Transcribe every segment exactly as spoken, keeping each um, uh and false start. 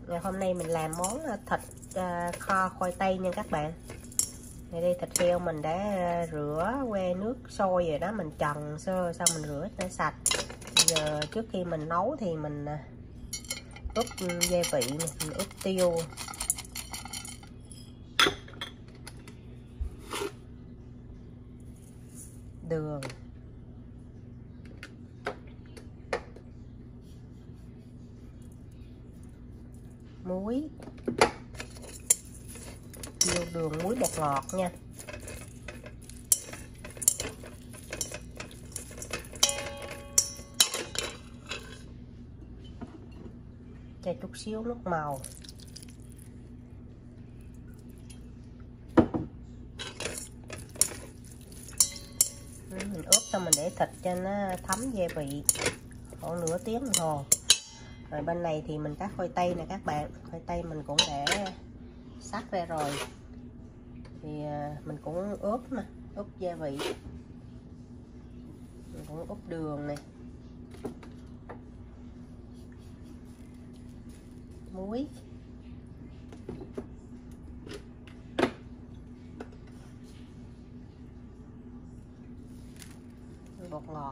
Ngày hôm nay mình làm món thịt uh, kho khoai tây nha các bạn. Đây, đây thịt heo mình đã rửa que nước sôi rồi đó, mình trần sơ xong mình rửa cho sạch. Bây giờ trước khi mình nấu thì mình ướp gia vị này, mình ướp tiêu, đường, muối, tiêu, đường, muối, bột ngọt nha. Cho chút xíu nước màu. Mình ướp xong mình để thịt cho nó thấm gia vị khoảng nửa tiếng đồng hồ. Rồi bên này thì mình cắt khoai tây nè các bạn. Khoai tây mình cũng để sắc ra rồi. Thì mình cũng ướp nè, ướp gia vị. Mình cũng ướp đường này, muối, bột ngọt.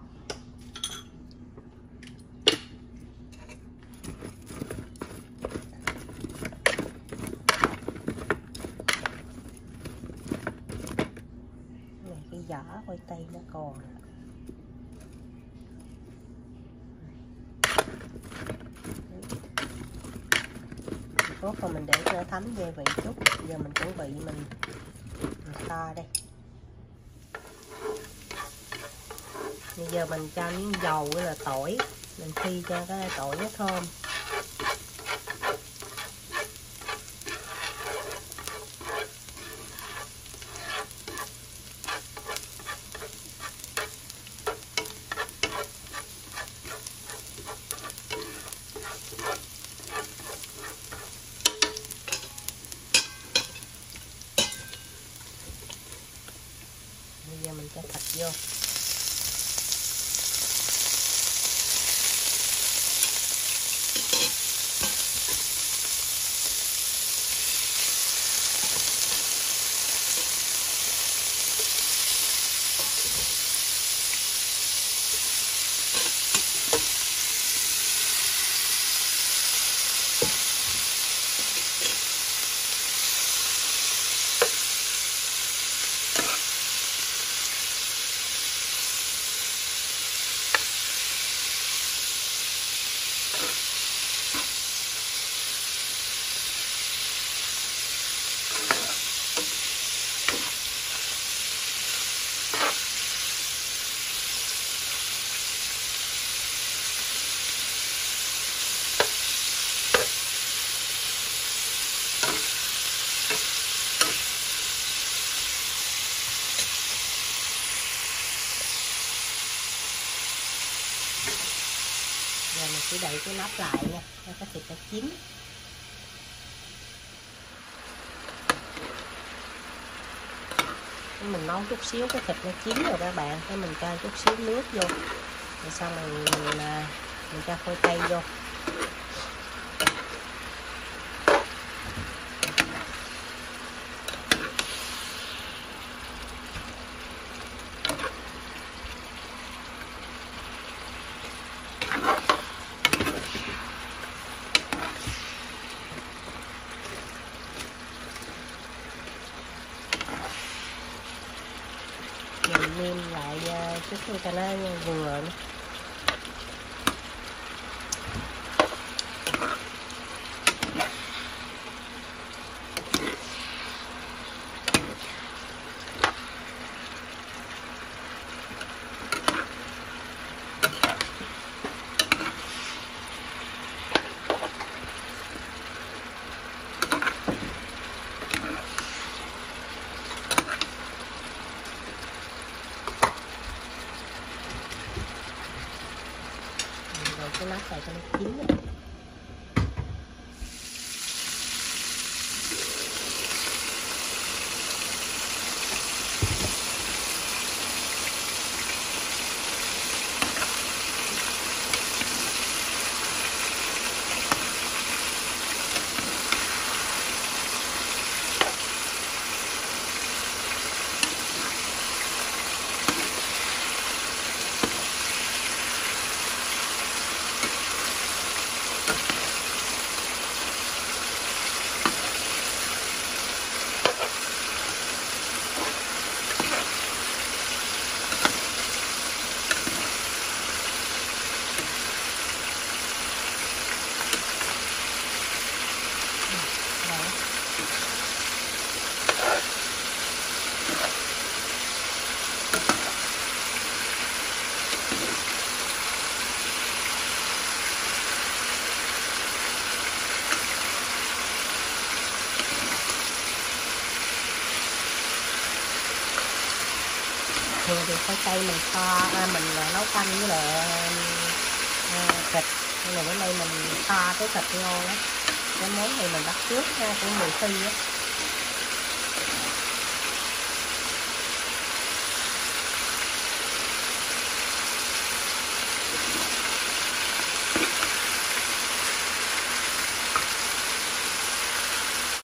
Này cái vỏ khoai tây nó còn. Ướp rồi mình để cho nó thấm gia vị chút. Giờ mình chuẩn bị mình, mình kho đây. Bây giờ mình cho miếng dầu với là tỏi, mình phi cho cái tỏi nó thơm. Bây giờ mình cho thịt vô. Rồi mình sẽ đậy cái nắp lại nha, cho cái thịt nó chín. Mình nấu chút xíu cái thịt nó chín rồi các bạn, cái mình cho chút xíu nước vô, rồi xong rồi mình, mình cho khoai tây vô. Mình nêm lại chút cho nó vừa nữa. Cái nắp này cho nó chín rồi. thường thì khoai tây mình kho à, mình nấu canh với lại à, thịt, nhưng mà bữa nay mình kho cái thịt ngon á. Cái món này mình bắt trước ha, của người Phi á.